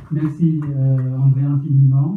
Merci André infiniment.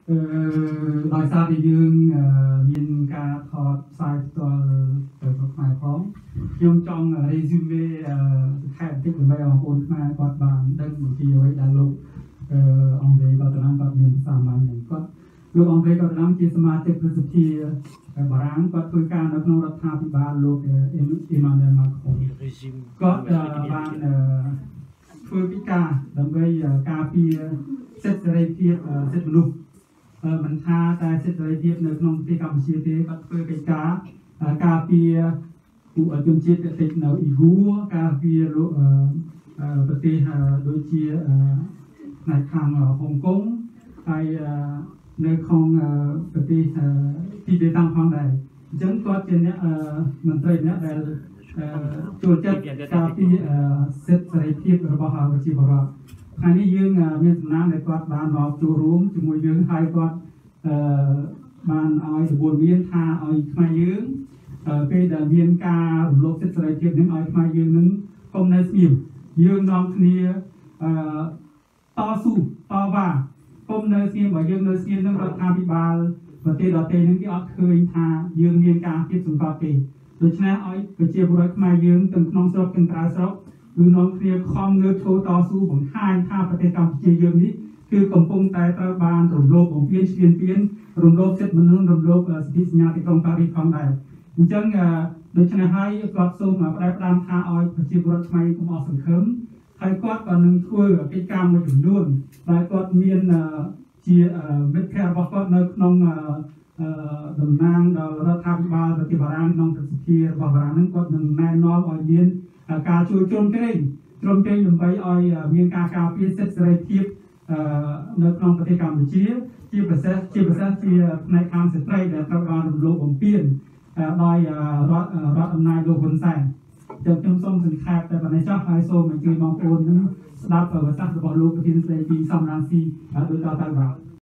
Dans sa vidéo,មានការថតផ្សាយផ្ទាល់ទៅខ្មែរផងខ្ញុំចង់រេស៊ូមេខែបន្តិចដើម្បីឲ្យបងប្អូនខ្មែរគាត់បានដឹងអំពីអ្វីដែលលោកអង់គ្លេសគាត់តាមគាត់មានសាមញ្ញហ្នឹងគាត់លោកអង់គ្លេសគាត់តាមជាសមាជិកប្រសិទ្ធិបារាំងគាត់ធ្វើការនៅក្នុងរដ្ឋាភិបាលលោកអ៊ីម៉ានូអែល ម៉ាក្រូគាត់បានធ្វើកិច្ចការដើម្បីការពារសិទ្ធិសេរីភាពសិទ្ធិមនុស្សមិនថាតែសិទ្ធិសេរីភាពនៅក្នុងប្រទេសកម្ពុជាទេគាត់ធ្វើកិច្ចការការពារពួកជនជាតិតិចនៅអ៊ីហ្គូការពារប្រទេសដូចជាផ្នែកខាងហុងកុងហើយនៅក្នុងប្រទេសទីបេតាំងផងដែរអញ្ចឹងគាត់ជាអ្នកមន្ត្រីអ្នកដែលចូលចិត្តការពារសិទ្ធិសេរីភាពរបស់ប្រជាពលរដ្ឋថ្ងៃនេះយើងមានសំណាងដែលគាត់បានមកចូលរួមជាមួយយើងហើយគាត់បានឲ្យសវនមានថាឲ្យខ្មែរយើងពេលដែលមានការរំលោភសិទ្ធិសេរីភាពនឹងឲ្យខ្មែរយើងនឹងកុំនៅស្ងៀមយើងនាំគ្នាតស៊ូតវ៉ាកុំនៅស្ងៀមបើយើងនៅស្ងៀមនឹងរដ្ឋាភិបាលប្រទេសដទៃនឹងគេអត់ឃើញថាយើងមានការគៀបសង្កត់ទេដូច្នេះឲ្យប្រជាពលរដ្ឋខ្មែរយើងទាំងក្នុងស្រុកទាំងក្រៅស្រុកគឺនាំគ្នាខំងើបឈរតស៊ូបង្ហាញថាប្រទេសកម្ពុជាយើងនេះគឺកំពុងតែត្រូវបានរំលោភបំពានឈ្លានពានរំលោភសិទ្ធិមនុស្សរំលោភសិទ្ធិសញ្ញាទីក្រុងប៉ារីសផងដែរអញ្ចឹងដូច្នេះហើយគាត់សូមផ្ដែផ្ដាំថាឲ្យប្រជាពលរដ្ឋខ្មែរកុំអស់សង្ឃឹមហើយគាត់ក៏នឹងធ្វើកិច្ចការមួយចំនួនដែលគាត់មានជាមិត្តភ័ក្តិរបស់គាត់នៅក្នុងតំណាងដល់រដ្ឋាភិបាលប្រទេសបារាំងក្នុងប្រសិទ្ធិរបស់បារាំងនឹងគាត់នឹងណែនាំឲ្យមានការជួយជ្រោមជ្រែងដើម្បីឲ្យមានការការពារសិទ្ធិសេរីភាពនៅក្នុងប្រទេសកម្ពុជាជាពិសេសជាផ្នែកខាងស្ត្រីដែលត្រូវបានរំលោភបំពានដោយរដ្ឋអំណាចលោកហ៊ុនសែនចឹងខ្ញុំសូមសង្ខេបតែប៉ុណ្ណេះចុះហើយសូមអញ្ជើញបងប្អូននឹងស្ដាប់ប្រសាសន៍របស់លោកប្រធានស្ដីទីសំរងស៊ីដោយតទៅបាទ